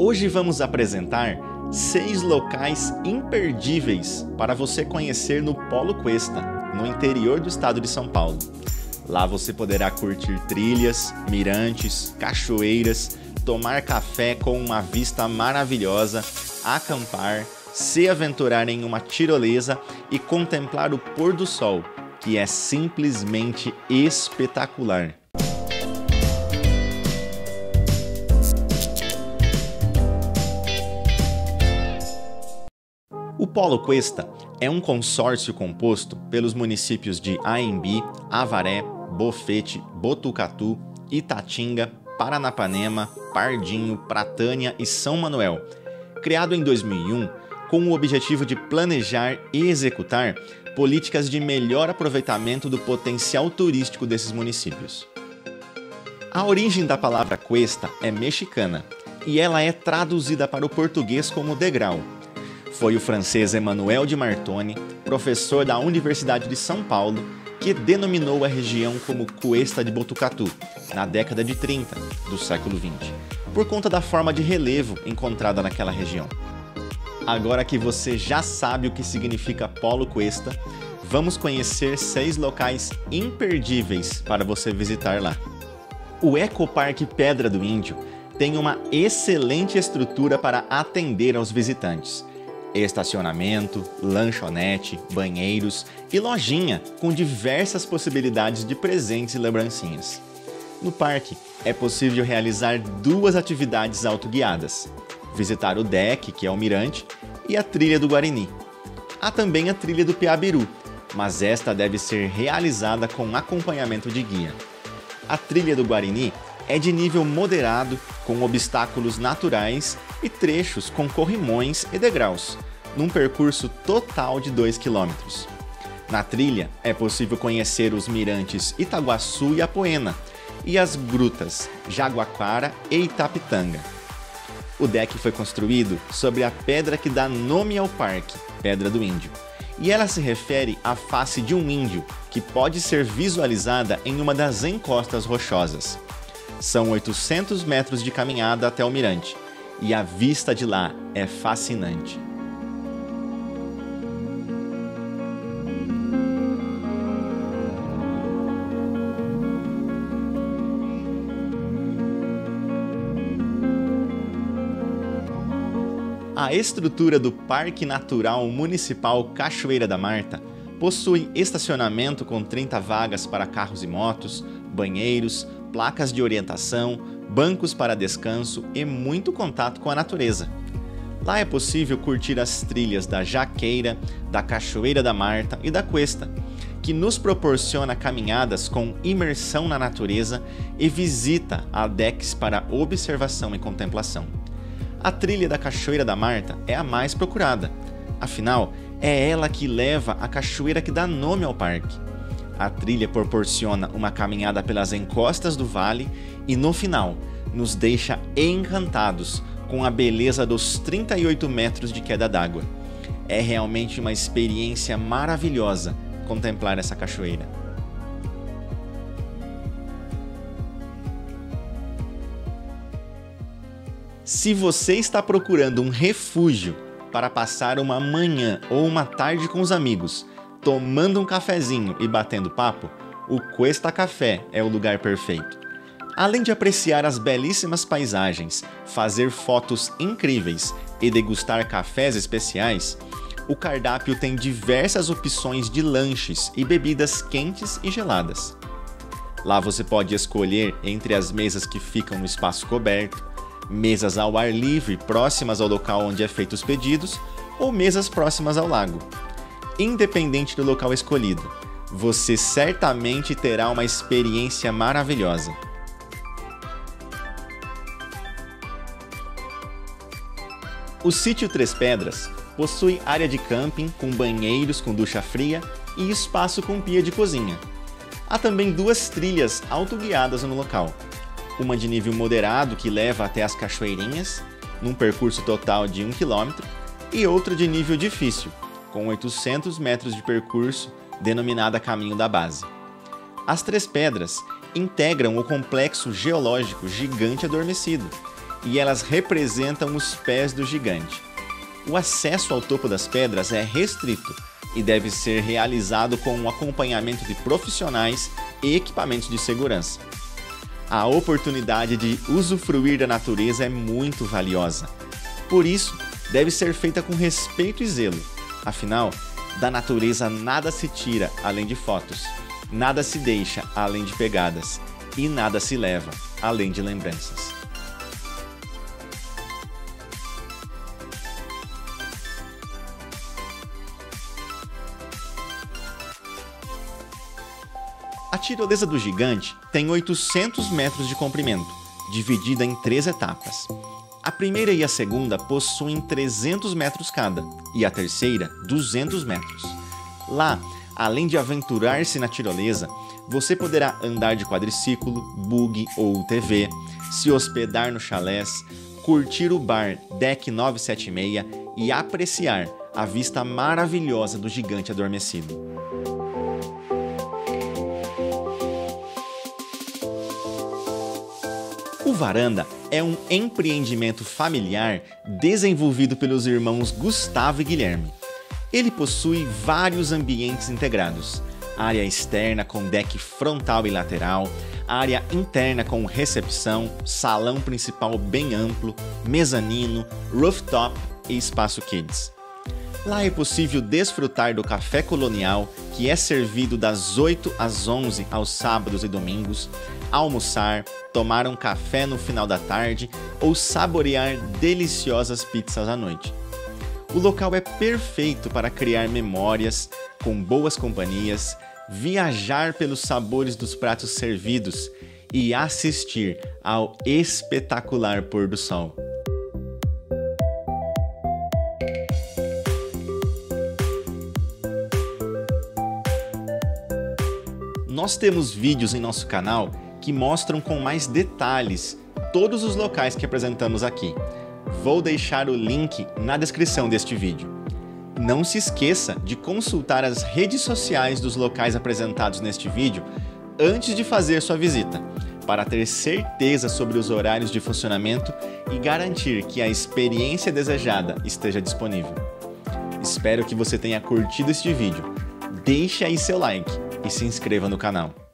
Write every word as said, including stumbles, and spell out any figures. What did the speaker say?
Hoje vamos apresentar seis locais imperdíveis para você conhecer no Polo Cuesta, no interior do estado de São Paulo. Lá você poderá curtir trilhas, mirantes, cachoeiras, tomar café com uma vista maravilhosa, acampar, se aventurar em uma tirolesa e contemplar o pôr do sol, que é simplesmente espetacular. O Polo Cuesta é um consórcio composto pelos municípios de Anhembi, Avaré, Bofete, Botucatu, Itatinga, Paranapanema, Pardinho, Pratânia e São Manuel, criado em dois mil e um com o objetivo de planejar e executar políticas de melhor aproveitamento do potencial turístico desses municípios. A origem da palavra cuesta é mexicana e ela é traduzida para o português como degrau. Foi o francês Emmanuel de Martone, professor da Universidade de São Paulo, que denominou a região como Cuesta de Botucatu, na década de trinta do século vinte, por conta da forma de relevo encontrada naquela região. Agora que você já sabe o que significa Polo Cuesta, vamos conhecer seis locais imperdíveis para você visitar lá. O Ecoparque Pedra do Índio tem uma excelente estrutura para atender aos visitantes. Estacionamento, lanchonete, banheiros e lojinha com diversas possibilidades de presentes e lembrancinhas. No parque é possível realizar duas atividades autoguiadas: visitar o deck, que é o mirante, e a trilha do Guarini. Há também a trilha do Piabiru, mas esta deve ser realizada com acompanhamento de guia. A trilha do Guarini é de nível moderado, com obstáculos naturais e trechos com corrimões e degraus, num percurso total de dois quilômetros. Na trilha é possível conhecer os mirantes Itaguaçu e Apoena, e as grutas Jaguaquara e Itapitanga. O deck foi construído sobre a pedra que dá nome ao parque, Pedra do Índio, e ela se refere à face de um índio, que pode ser visualizada em uma das encostas rochosas. São oitocentos metros de caminhada até o mirante, e a vista de lá é fascinante. A estrutura do Parque Natural Municipal Cachoeira da Marta possui estacionamento com trinta vagas para carros e motos, banheiros, placas de orientação, bancos para descanso e muito contato com a natureza. Lá é possível curtir as trilhas da Jaqueira, da Cachoeira da Marta e da Cuesta, que nos proporciona caminhadas com imersão na natureza e visita a decks para observação e contemplação. A trilha da Cachoeira da Marta é a mais procurada, afinal, é ela que leva a cachoeira que dá nome ao parque. A trilha proporciona uma caminhada pelas encostas do vale e, no final, nos deixa encantados com a beleza dos trinta e oito metros de queda d'água. É realmente uma experiência maravilhosa contemplar essa cachoeira. Se você está procurando um refúgio para passar uma manhã ou uma tarde com os amigos, tomando um cafezinho e batendo papo, o Cuesta Café é o lugar perfeito. Além de apreciar as belíssimas paisagens, fazer fotos incríveis e degustar cafés especiais, o cardápio tem diversas opções de lanches e bebidas quentes e geladas. Lá você pode escolher entre as mesas que ficam no espaço coberto, mesas ao ar livre próximas ao local onde é feito os pedidos ou mesas próximas ao lago. Independente do local escolhido, você certamente terá uma experiência maravilhosa. O Sítio Três Pedras possui área de camping com banheiros com ducha fria e espaço com pia de cozinha. Há também duas trilhas autoguiadas no local. Uma de nível moderado que leva até as cachoeirinhas, num percurso total de um quilômetro, e outra de nível difícil, com oitocentos metros de percurso, denominada Caminho da Base. As Três Pedras integram o complexo geológico Gigante Adormecido, e elas representam os pés do gigante. O acesso ao topo das pedras é restrito e deve ser realizado com um acompanhamento de profissionais e equipamentos de segurança. A oportunidade de usufruir da natureza é muito valiosa. Por isso, deve ser feita com respeito e zelo. Afinal, da natureza nada se tira além de fotos, nada se deixa além de pegadas e nada se leva além de lembranças. A tirolesa do gigante tem oitocentos metros de comprimento, dividida em três etapas. A primeira e a segunda possuem trezentos metros cada, e a terceira, duzentos metros. Lá, além de aventurar-se na tirolesa, você poderá andar de quadriciclo, buggy ou U T V, se hospedar no chalés, curtir o bar Deck novecentos e setenta e seis e apreciar a vista maravilhosa do gigante adormecido. O Varanda é um empreendimento familiar desenvolvido pelos irmãos Gustavo e Guilherme. Ele possui vários ambientes integrados: área externa com deck frontal e lateral, área interna com recepção, salão principal bem amplo, mezanino, rooftop e espaço kids. Lá é possível desfrutar do café colonial, que é servido das oito às onze aos sábados e domingos, almoçar, tomar um café no final da tarde ou saborear deliciosas pizzas à noite. O local é perfeito para criar memórias, com boas companhias, viajar pelos sabores dos pratos servidos e assistir ao espetacular pôr do sol. Nós temos vídeos em nosso canal que mostram com mais detalhes todos os locais que apresentamos aqui. Vou deixar o link na descrição deste vídeo. Não se esqueça de consultar as redes sociais dos locais apresentados neste vídeo antes de fazer sua visita, para ter certeza sobre os horários de funcionamento e garantir que a experiência desejada esteja disponível. Espero que você tenha curtido este vídeo. Deixe aí seu like e se inscreva no canal.